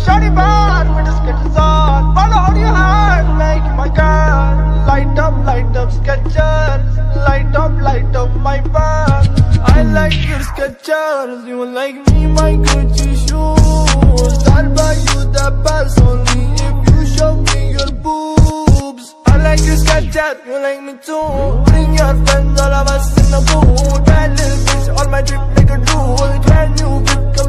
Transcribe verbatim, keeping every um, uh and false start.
shawty bad with the Skechers on. Follow on your hand, make my girl. Light up, light up Skechers. Light up, light up my van. I like your Skechers, you like me, my Gucci shoes. I'll buy you the pants only if you show me your boobs. I like your Skechers, you like me too. Bring your friends, all of us in the booth. Bad little bitch, all my drip like a drool. Brand new whip,